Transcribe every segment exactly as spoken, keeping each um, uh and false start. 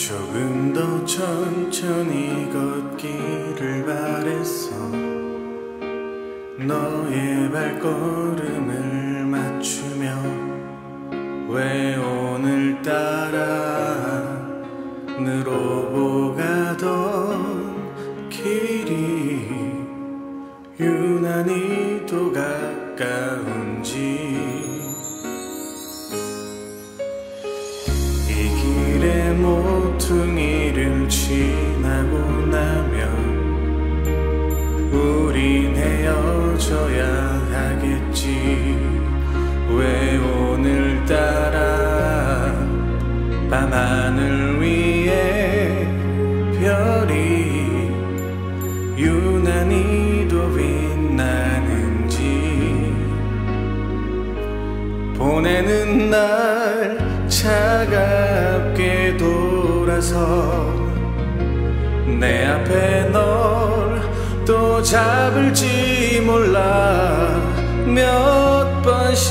조금 더 천천히 걷기를 바랬어. 너의 발걸음을 맞추며 왜 오늘따라 늘어보 가던 길이 유난히 또 가까운지. 이 길의 모퉁이를 지나고 나면 우린 헤어져야 하겠지. 왜 오늘따라 밤하늘 위에 별이 유난히도 빛나는지. 보내는 날 차갑게 돌아서 내 앞에 널 또 잡을지 몰라. 몇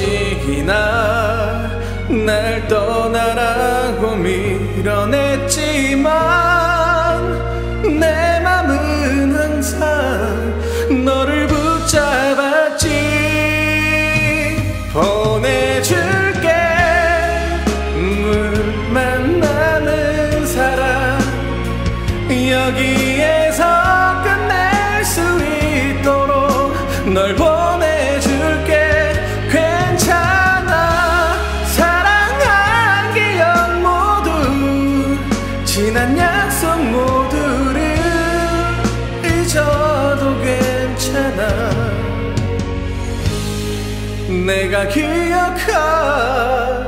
번씩이나 날 떠나라고 밀어냈지만 내 맘은 항상 너를 붙잡았지. 보내줄게 물만 남은 사랑. 여기에서 끝낼 수 있도록 널 보내줄게. 괜찮아. 사랑한 기억 모두 지난 약속 모두를 잊어도 괜찮아. 내가 기억할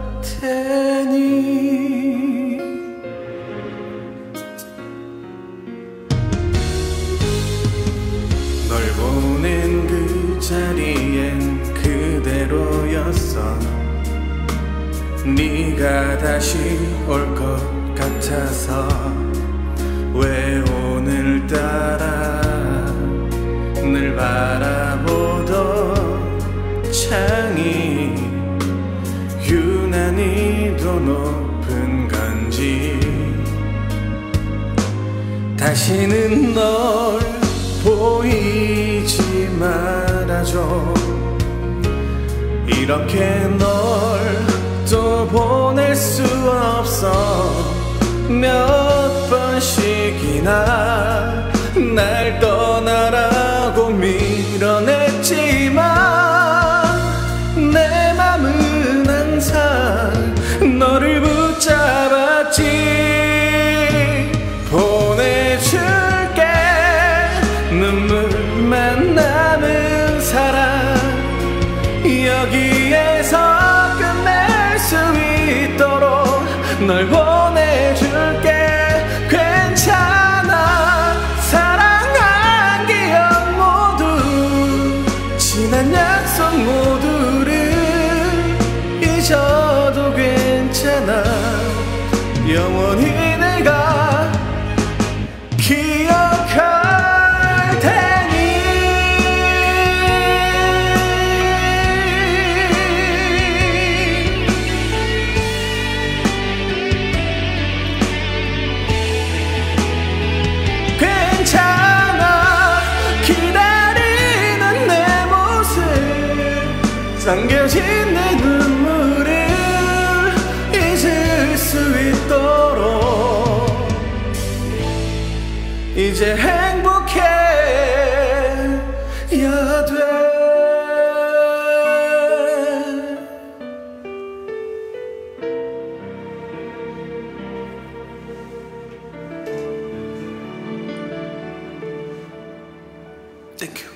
테니. 널 보낸 그 자리엔 그대로였어. 네가 다시 올 것 같아서. 왜 오늘따라 늘 바라보던 창이 유난히도 높은 건지. 다시는 널 보이지 말아줘. 이렇게 널 또 보낼 수 없어. 몇 번씩이나 날 떠나라고 밀어냈지만 내 맘은 항상 너를 붙잡았지. 보내줄게 눈물만 남은 사랑. 여기에서 끝낼 수 있도록 널 보내줄게. 괜찮아. 사랑한 기억 모두 지난 약속 모두를 잊어도 괜찮아. 영원히 내가 기억할 테니. 괜찮아. 기다리는 내 모습 잠겨진 내 눈물을 잊을 수 있도록 이제 행복해야 돼. Thank you.